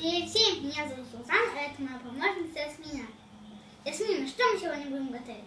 Привет всем, меня зовут Султан, а это моя помощница Ясмина. Ясмина, что мы сегодня будем готовить?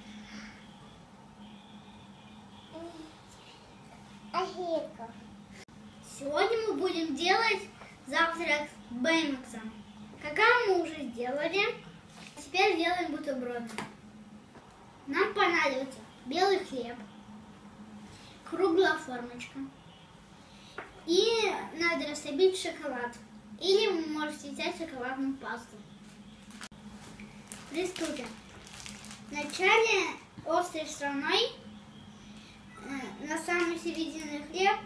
Ахико. Сегодня мы будем делать завтрак с беймаксом. Какао мы уже сделали. Теперь делаем бутерброды. Нам понадобится белый хлеб, круглая формочка. И надо растопить шоколад. Или вы можете взять шоколадную пасту. Приступим. Вначале острой стороной на самой середине хлеб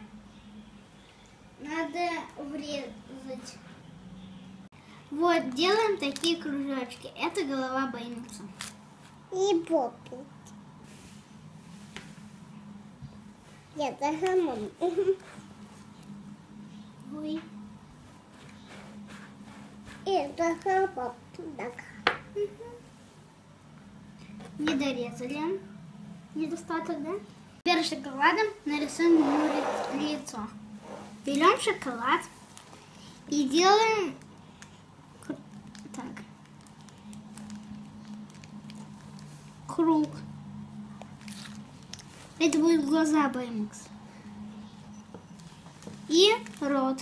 надо врезать. Вот, делаем такие кружочки. Это голова беймакса. И попить. Это хамон. Ой. Это хамон. Не дорезали. Недостаток, да? Теперь шоколадом нарисуем ему лицо. Берем шоколад и делаем так. Круг. Это будет глаза беймакс. И рот.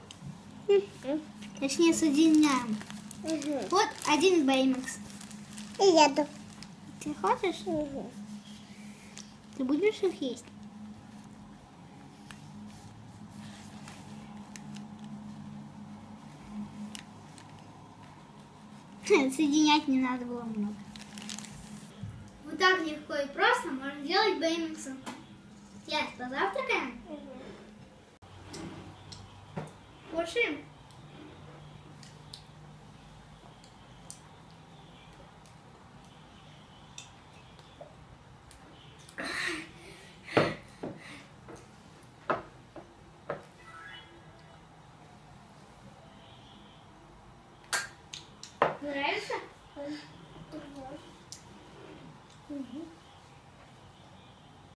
Точнее, соединяем. Вот один беймакс. И еду. Ты хочешь? Ты будешь их есть? Соединять не надо было много. Вот так легко и просто можно делать беймаксом. Сейчас позавтракаем? Кушаем? Нравится? Угу.